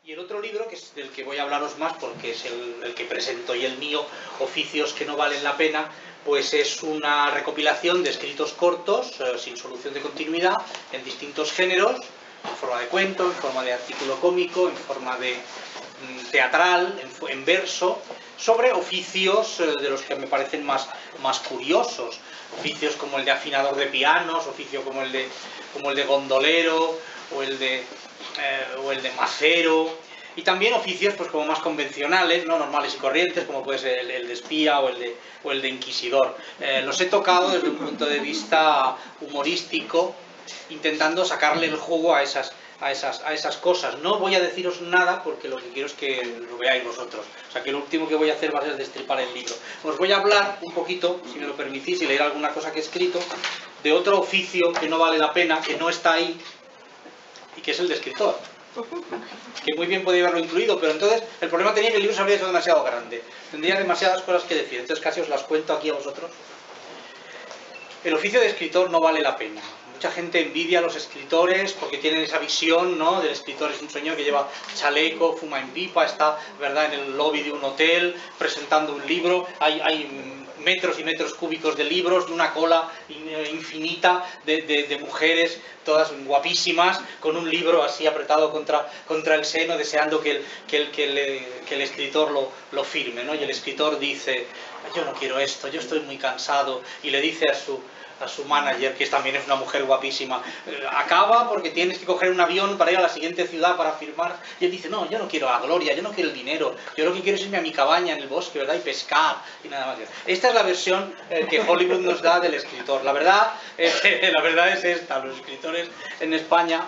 Y el otro libro, que es del que voy a hablaros más porque es el que presento y el mío, Oficios que no valen la pena, pues es una recopilación de escritos cortos, sin solución de continuidad, en distintos géneros, en forma de cuento, en forma de artículo cómico, en forma de teatral, en verso, sobre oficios de los que me parecen más curiosos. Oficios como el de afinador de pianos, oficio como el de gondolero, o el de macero, y también oficios pues como más convencionales, ¿no? Normales y corrientes, como puede ser el de espía o el de inquisidor. Los he tocado desde un punto de vista humorístico, intentando sacarle el jugo a esas cosas. No voy a deciros nada porque lo que quiero es que lo veáis vosotros. O sea que lo último que voy a hacer va a ser destripar el libro. Os voy a hablar un poquito, si me lo permitís, y leer alguna cosa que he escrito, de otro oficio que no vale la pena, que no está ahí, y que es el de escritor. Que muy bien podía haberlo incluido, pero entonces el problema tenía que el libro se habría hecho demasiado grande. Tendría demasiadas cosas que decir, entonces casi os las cuento aquí a vosotros. El oficio de escritor no vale la pena. Mucha gente envidia a los escritores porque tienen esa visión, ¿no? Del escritor es un señor que lleva chaleco, fuma en pipa, está, ¿verdad?, en el lobby de un hotel presentando un libro. Hay metros y metros cúbicos de libros, una cola infinita de mujeres, todas guapísimas, con un libro así apretado contra el seno, deseando que el escritor lo firme, ¿no? Y el escritor dice: yo no quiero esto, yo estoy muy cansado, y le dice a su manager, que también es una mujer guapísima: acaba porque tienes que coger un avión para ir a la siguiente ciudad para firmar. Y él dice: no, yo no quiero la gloria, yo no quiero el dinero, yo lo que quiero es irme a mi cabaña en el bosque, ¿verdad?, y pescar, y nada más. Esta es la versión que Hollywood nos da del escritor. La verdad es esta: los escritores en España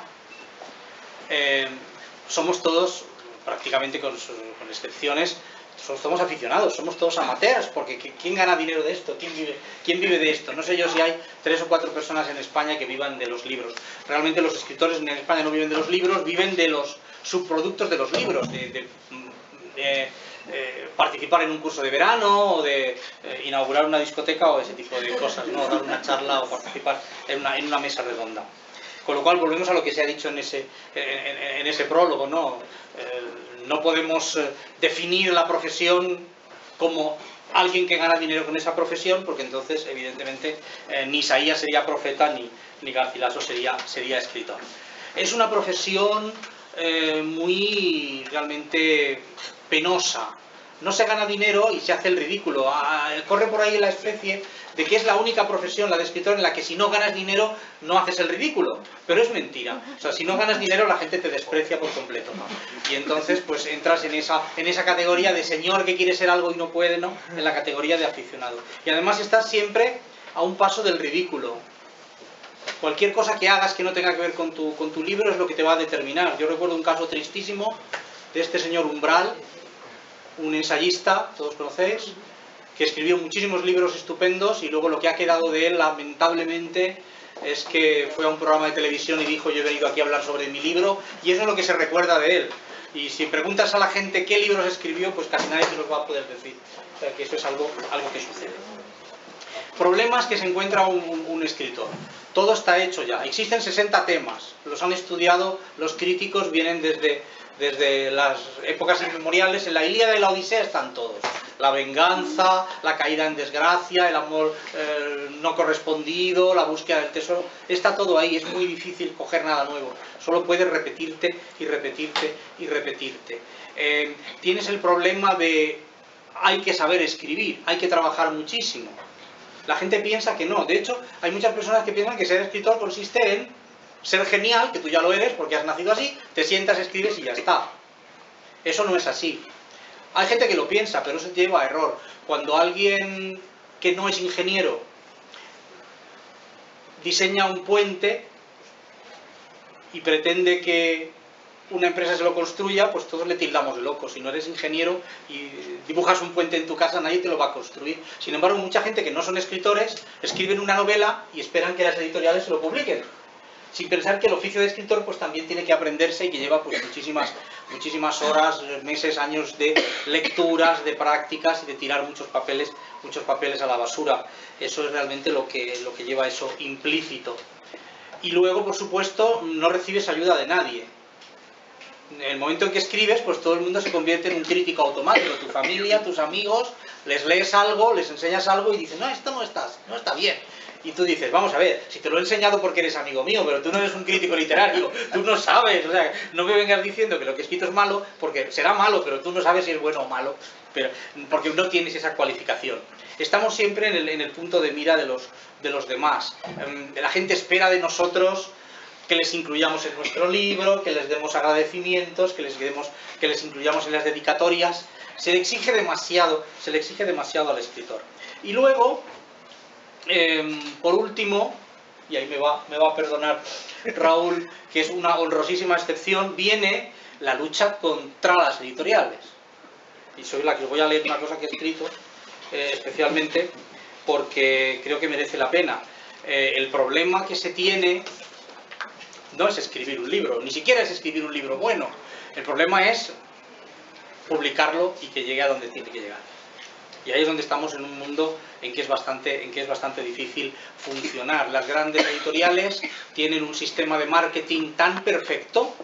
somos todos, prácticamente con excepciones, somos aficionados, somos todos amateurs, porque ¿quién gana dinero de esto? ¿Quién vive de esto? No sé yo si hay 3 o 4 personas en España que vivan de los libros. Realmente los escritores en España no viven de los libros, viven de los subproductos de los libros, de participar en un curso de verano, o de inaugurar una discoteca, o ese tipo de cosas, ¿no? Dar una charla o participar en una mesa redonda. Con lo cual volvemos a lo que se ha dicho en ese prólogo, ¿no? No podemos definir la profesión como alguien que gana dinero con esa profesión, porque entonces evidentemente ni Isaías sería profeta, ni Garcilaso sería escritor. Es una profesión muy realmente penosa. No se gana dinero y se hace el ridículo. Corre por ahí la especie de que es la única profesión, la de escritor, en la que si no ganas dinero no haces el ridículo. Pero es mentira. O sea, si no ganas dinero la gente te desprecia por completo, ¿no? Y entonces pues entras en esa categoría de señor que quiere ser algo y no puede, ¿no? En la categoría de aficionado. Y además estás siempre a un paso del ridículo. Cualquier cosa que hagas que no tenga que ver con tu libro es lo que te va a determinar. Yo recuerdo un caso tristísimo de este señor Umbral, un ensayista, todos conocéis, que escribió muchísimos libros estupendos, y luego lo que ha quedado de él, lamentablemente, es que fue a un programa de televisión y dijo: yo he venido aquí a hablar sobre mi libro, y eso es lo que se recuerda de él. Y si preguntas a la gente qué libros escribió, pues casi nadie se los va a poder decir. O sea, que eso es algo que sucede. Problemas que se encuentra un escritor. Todo está hecho ya. Existen 60 temas. Los han estudiado los críticos, vienen desde las épocas inmemoriales. En la Ilíada y la Odisea están todos. La venganza, la caída en desgracia, el amor no correspondido, la búsqueda del tesoro. Está todo ahí. Es muy difícil coger nada nuevo. Solo puedes repetirte y repetirte y repetirte. Tienes el problema de: hay que saber escribir, hay que trabajar muchísimo. La gente piensa que no. De hecho, hay muchas personas que piensan que ser escritor consiste en ser genial, que tú ya lo eres porque has nacido así, te sientas, escribes y ya está. Eso no es así. Hay gente que lo piensa, pero eso te lleva a error. Cuando alguien que no es ingeniero diseña un puente y pretende que una empresa se lo construya, pues todos le tildamos de loco. Si no eres ingeniero y dibujas un puente en tu casa, nadie te lo va a construir. Sin embargo, mucha gente que no son escritores escriben una novela y esperan que las editoriales se lo publiquen, sin pensar que el oficio de escritor pues también tiene que aprenderse, y que lleva pues muchísimas horas, meses, años de lecturas, de prácticas y de tirar muchos papeles a la basura. Eso es realmente lo que lleva eso implícito. Y luego, por supuesto, no recibes ayuda de nadie. En el momento en que escribes, pues todo el mundo se convierte en un crítico automático. Tu familia, tus amigos, les lees algo, les enseñas algo y dicen, no, esto no está bien. Y tú dices, vamos a ver, si te lo he enseñado porque eres amigo mío, pero tú no eres un crítico literario, tú no sabes, o sea, no me vengas diciendo que lo que he escrito es malo, porque será malo, pero tú no sabes si es bueno o malo, porque no tienes esa cualificación. Estamos siempre en el punto de mira de los demás. La gente espera de nosotros que les incluyamos en nuestro libro, que les demos agradecimientos, que les incluyamos en las dedicatorias. Se le exige demasiado al escritor. Y luego, por último, y ahí me va a perdonar Raúl, que es una honrosísima excepción, viene la lucha contra las editoriales. Y soy la que os voy a leer una cosa que he escrito, especialmente porque creo que merece la pena. El problema que se tiene no es escribir un libro, ni siquiera es escribir un libro bueno. El problema es publicarlo y que llegue a donde tiene que llegar. Y ahí es donde estamos en un mundo en que es bastante difícil funcionar. Las grandes editoriales tienen un sistema de marketing tan perfecto,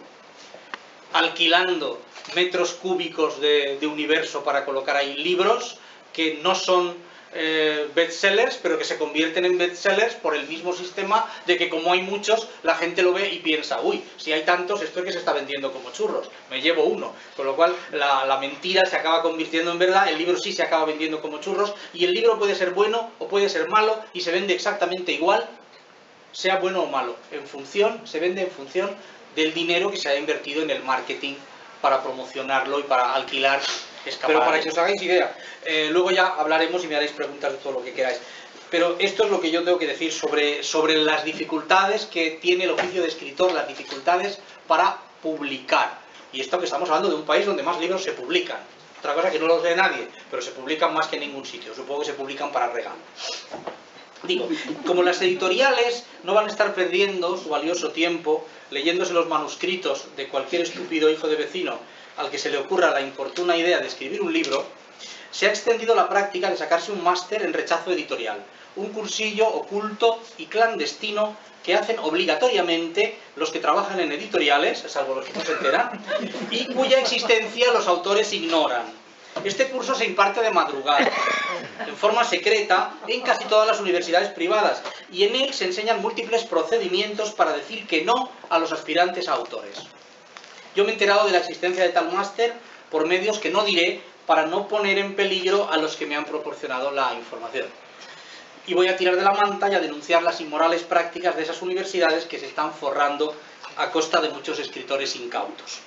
alquilando metros cúbicos de universo para colocar ahí libros que no son bestsellers, pero que se convierten en bestsellers por el mismo sistema de que como hay muchos, la gente lo ve y piensa, uy, si hay tantos, esto es que se está vendiendo como churros, me llevo uno. Con lo cual la mentira se acaba convirtiendo en verdad, el libro sí se acaba vendiendo como churros, y el libro puede ser bueno o puede ser malo y se vende exactamente igual, sea bueno o malo. Se vende en función del dinero que se ha invertido en el marketing para promocionarlo y para alquilar escaparates. Pero para que os hagáis idea, luego ya hablaremos y me haréis preguntas de todo lo que queráis. Pero esto es lo que yo tengo que decir sobre las dificultades que tiene el oficio de escritor, las dificultades para publicar. Y esto que estamos hablando de un país donde más libros se publican. Otra cosa que no los lee nadie, pero se publican más que en ningún sitio. Supongo que se publican para regalo. Digo, como las editoriales no van a estar perdiendo su valioso tiempo leyéndose los manuscritos de cualquier estúpido hijo de vecino al que se le ocurra la importuna idea de escribir un libro, se ha extendido la práctica de sacarse un máster en rechazo editorial, un cursillo oculto y clandestino que hacen obligatoriamente los que trabajan en editoriales, salvo los que no se enteran, y cuya existencia los autores ignoran. Este curso se imparte de madrugada, en forma secreta, en casi todas las universidades privadas, y en él se enseñan múltiples procedimientos para decir que no a los aspirantes a autores. Yo me he enterado de la existencia de tal máster por medios que no diré para no poner en peligro a los que me han proporcionado la información. Y voy a tirar de la manta y a denunciar las inmorales prácticas de esas universidades que se están forrando a costa de muchos escritores incautos.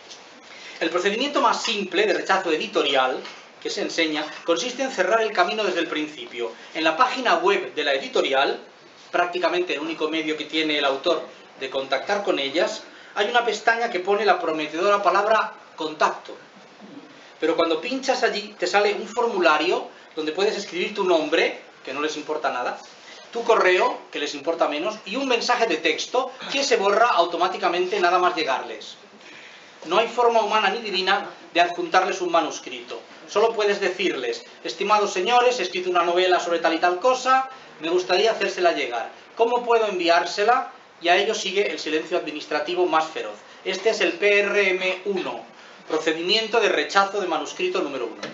El procedimiento más simple de rechazo editorial que se enseña consiste en cerrar el camino desde el principio. En la página web de la editorial, prácticamente el único medio que tiene el autor de contactar con ellas, hay una pestaña que pone la prometedora palabra contacto. Pero cuando pinchas allí te sale un formulario donde puedes escribir tu nombre, que no les importa nada, tu correo, que les importa menos, y un mensaje de texto que se borra automáticamente nada más llegarles. No hay forma humana ni divina de adjuntarles un manuscrito. Solo puedes decirles, estimados señores, he escrito una novela sobre tal y tal cosa, me gustaría hacérsela llegar. ¿Cómo puedo enviársela? Y a ello sigue el silencio administrativo más feroz. Este es el PRM1, procedimiento de rechazo de manuscrito número 1.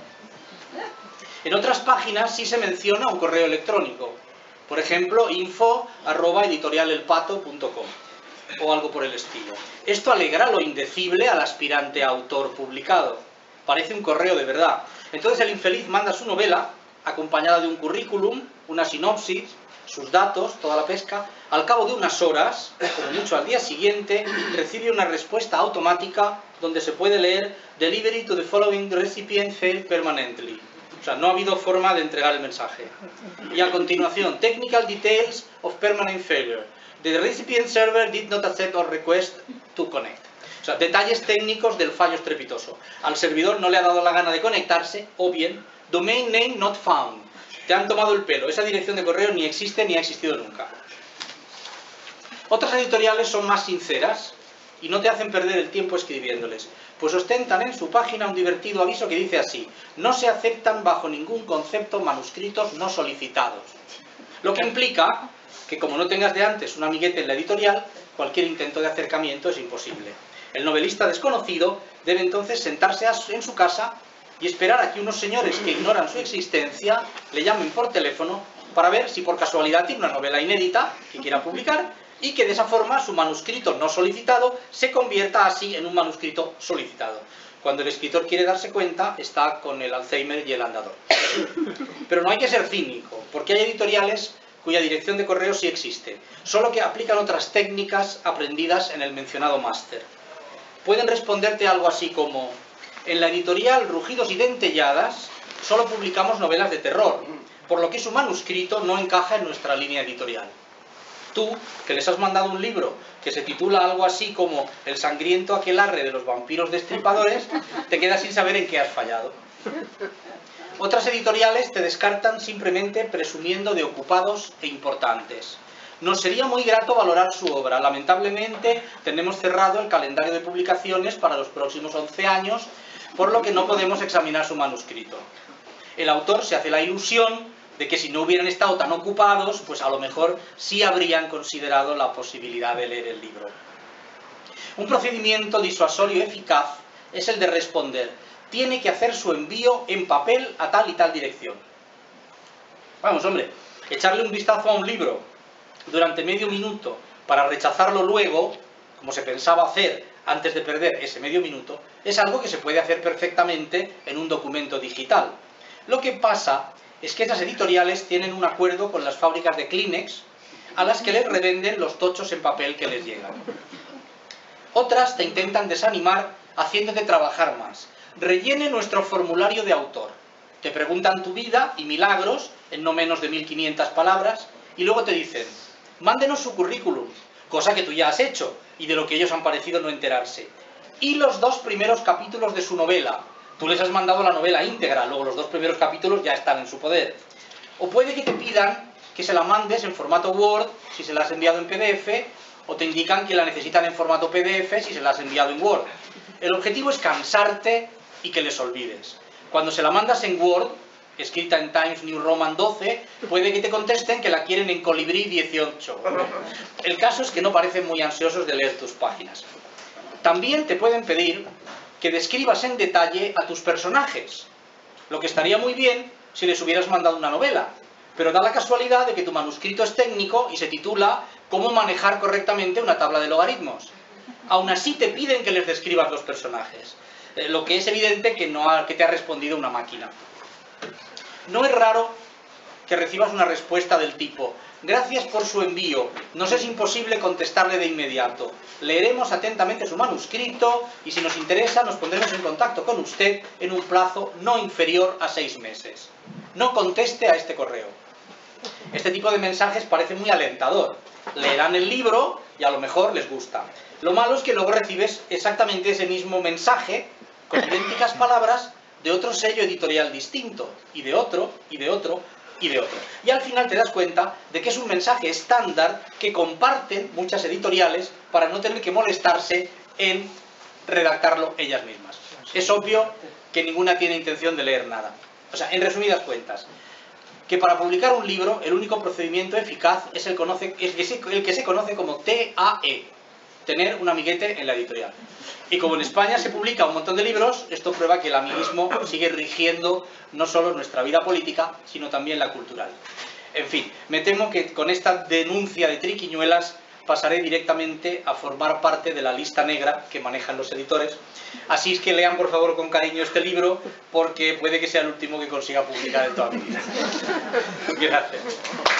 En otras páginas sí se menciona un correo electrónico. Por ejemplo, info@editorialelpato.com. o algo por el estilo. Esto alegra lo indecible al aspirante autor publicado. Parece un correo de verdad. Entonces el infeliz manda su novela, acompañada de un currículum, una sinopsis, sus datos, toda la pesca. Al cabo de unas horas, como mucho al día siguiente, recibe una respuesta automática donde se puede leer "Delivery to the following recipient failed permanently". O sea, no ha habido forma de entregar el mensaje. Y a continuación, "Technical details of permanent failure. The recipient server did not accept or request to connect". O sea, detalles técnicos del fallo estrepitoso. Al servidor no le ha dado la gana de conectarse, o bien, "Domain name not found". Te han tomado el pelo. Esa dirección de correo ni existe ni ha existido nunca. Otras editoriales son más sinceras y no te hacen perder el tiempo escribiéndoles, pues ostentan en su página un divertido aviso que dice así: no se aceptan bajo ningún concepto manuscritos no solicitados. Lo que implica que como no tengas de antes un amiguete en la editorial, cualquier intento de acercamiento es imposible. El novelista desconocido debe entonces sentarse en su casa y esperar a que unos señores que ignoran su existencia le llamen por teléfono para ver si por casualidad tiene una novela inédita que quiera publicar y que de esa forma su manuscrito no solicitado se convierta así en un manuscrito solicitado. Cuando el escritor quiere darse cuenta, está con el Alzheimer y el andador. Pero no hay que ser cínico, porque hay editoriales cuya dirección de correo sí existe, solo que aplican otras técnicas aprendidas en el mencionado máster. Pueden responderte algo así como: en la editorial Rugidos y Dentelladas solo publicamos novelas de terror, por lo que su manuscrito no encaja en nuestra línea editorial. Tú, que les has mandado un libro que se titula algo así como El sangriento aquelarre de los vampiros destripadores, te quedas sin saber en qué has fallado. Otras editoriales te descartan simplemente presumiendo de ocupados e importantes. Nos sería muy grato valorar su obra. Lamentablemente tenemos cerrado el calendario de publicaciones para los próximos 11 años, por lo que no podemos examinar su manuscrito. El autor se hace la ilusión de que si no hubieran estado tan ocupados, pues a lo mejor sí habrían considerado la posibilidad de leer el libro. Un procedimiento disuasorio eficaz es el de responder: tiene que hacer su envío en papel a tal y tal dirección. Vamos, hombre, echarle un vistazo a un libro durante medio minuto para rechazarlo luego, como se pensaba hacer antes de perder ese medio minuto, es algo que se puede hacer perfectamente en un documento digital. Lo que pasa es que esas editoriales tienen un acuerdo con las fábricas de Kleenex, a las que les revenden los tochos en papel que les llegan. Otras te intentan desanimar haciéndote trabajar más. Rellene nuestro formulario de autor. Te preguntan tu vida y milagros en no menos de 1500 palabras y luego te dicen: mándenos su currículum, cosa que tú ya has hecho y de lo que ellos han parecido no enterarse. Y los 2 primeros capítulos de su novela. Tú les has mandado la novela íntegra, luego los 2 primeros capítulos ya están en su poder. O puede que te pidan que se la mandes en formato Word si se la has enviado en PDF, o te indican que la necesitan en formato PDF si se la has enviado en Word. El objetivo es cansarte y que les olvides. Cuando se la mandas en Word, escrita en Times New Roman 12, puede que te contesten que la quieren en Colibrí 18. El caso es que no parecen muy ansiosos de leer tus páginas. También te pueden pedir que describas en detalle a tus personajes, lo que estaría muy bien si les hubieras mandado una novela, pero da la casualidad de que tu manuscrito es técnico y se titula Cómo manejar correctamente una tabla de logaritmos. Aún así te piden que les describas los personajes, lo que es evidente que te ha respondido una máquina. No es raro que recibas una respuesta del tipo: gracias por su envío, nos es imposible contestarle de inmediato. Leeremos atentamente su manuscrito y si nos interesa nos pondremos en contacto con usted en un plazo no inferior a 6 meses. No conteste a este correo. Este tipo de mensajes parece muy alentador. Leerán el libro y a lo mejor les gusta. Lo malo es que luego recibes exactamente ese mismo mensaje, con idénticas palabras, de otro sello editorial distinto, y de otro, y de otro, y de otro. Y al final te das cuenta de que es un mensaje estándar que comparten muchas editoriales para no tener que molestarse en redactarlo ellas mismas. Es obvio que ninguna tiene intención de leer nada. O sea, en resumidas cuentas, que para publicar un libro el único procedimiento eficaz es el que se conoce como TAE, tener un amiguete en la editorial. Y como en España se publica un montón de libros, esto prueba que el amiguismo sigue rigiendo no solo nuestra vida política, sino también la cultural. En fin, me temo que con esta denuncia de triquiñuelas pasaré directamente a formar parte de la lista negra que manejan los editores. Así es que lean por favor con cariño este libro, porque puede que sea el último que consiga publicar en toda mi vida. Gracias.